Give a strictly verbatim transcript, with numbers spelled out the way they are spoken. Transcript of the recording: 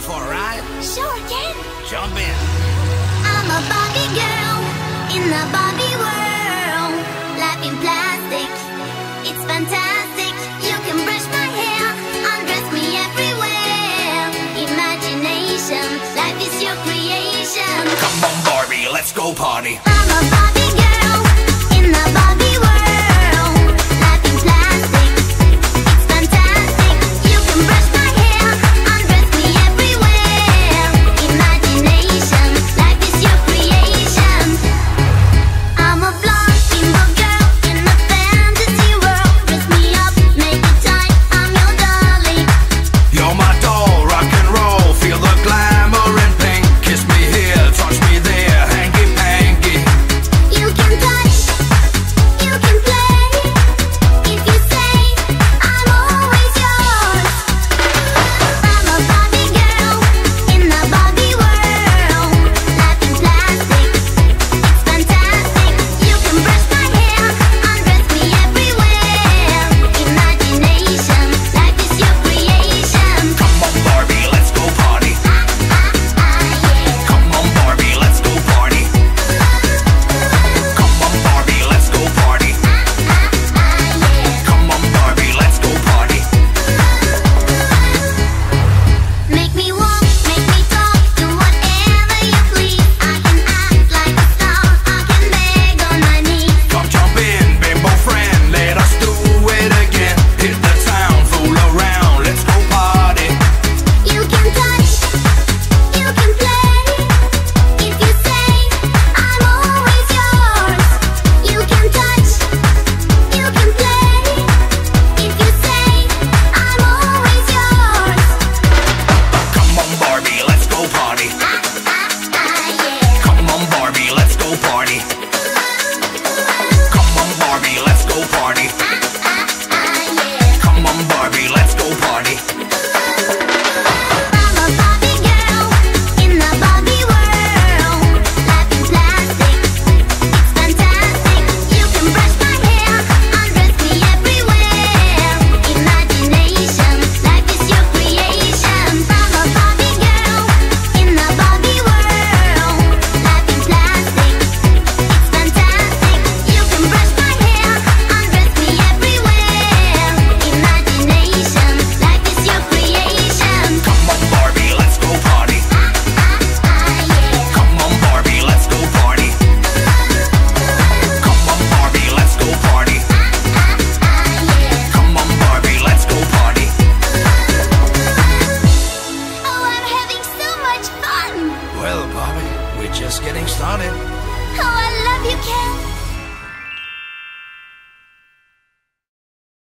for a ride? Sure, Ken. Jump in. I'm a Barbie girl in the Barbie world. Life in plastic, it's fantastic. You can brush my hair, undress me everywhere. Imagination, life is your creation. Come on, Barbie, let's go party. I'm a Barbie girl in the Barbie world. Life in plastic, it's fantastic. You can brush my hair, undress me everywhere. Imagination, life is your creation. I'm a blonde bimbo girl in a fantasy world. Dress me up, make it tight, I'm your dolly. You're my doll, rock and roll. Feel the glamour and pink. Kiss me here, touch me there, hanky-panky. You can touch, you can play. If you say, I'm always yours. I'm a Barbie girl in the Barbie world. Life in plastic, it's fantastic. You can brush my hair, undress me everywhere. Imagination, life is your creation. Come on, Barbie, let's go party. Ah, ah, ah, yeah. Come on, Barbie, let's go party. Come on, Barbie, let's go party. Ah, ah, yeah. Come on, Barbie, let's go party. Make me walk, make me talk, do whatever you please. I can act like a star, I can beg on my knees. Come jump in, bimbo friend, let us do it again. Hit the town, fool around, let's go party. You can touch, you can play. If you say, I'm always yours. You can touch, you can play. If you say, I'm always yours. Come on, Barbie, let's go party. Ah, ah, ah, yeah. Come on, Barbie, let's go party. Come on, Barbie, let's go party. Ah, ah, ah, yeah. Come on, Barbie, let's go party. I'm a Barbie girl in the Barbie world. Life in plastic, it's fantastic. You can brush my hair, undress me everywhere. Imagination, life is your creation. I'm a Barbie girl in the Barbie world. Life in plastic, it's fantastic. You can brush my hair, undress me everywhere. Imagination, life is your creation. Come on, Barbie, let's go party. Ah, ah, ah, yeah. Come on, Barbie, let's go party. Come on, Barbie, let's go party. Ah, ah, ah, yeah. Come on, Barbie, let's go party. Oh, I'm having so much fun. Well, Barbie, we're just getting started. Oh, I love you, Ken.